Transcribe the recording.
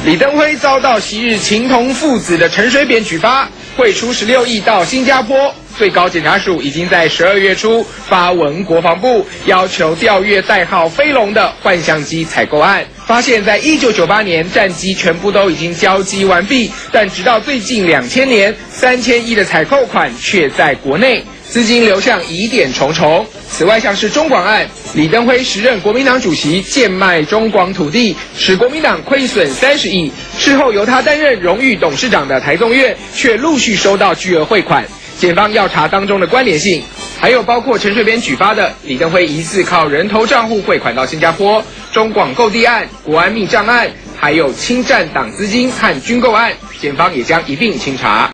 李登辉遭到昔日情同父子的陈水扁举发，汇出16亿到新加坡。最高检察署已经在12月初发文国防部，要求调阅代号飞龙的幻象机采购案。发现，在1998年战机全部都已经交机完毕，但直到最近2000年，3000亿的采购款却在国内，资金流向疑点重重。此外，像是中广案，李登辉时任国民党主席贱卖中广土地，使国民党亏损30亿。事后由他担任荣誉董事长的台中院，却陆续收到巨额汇款。检方要查当中的关联性，还有包括陈水扁举发的李登辉疑似靠人头账户汇款到新加坡、中广购地案、国安密账案，还有侵占党资金和军购案，检方也将一并清查。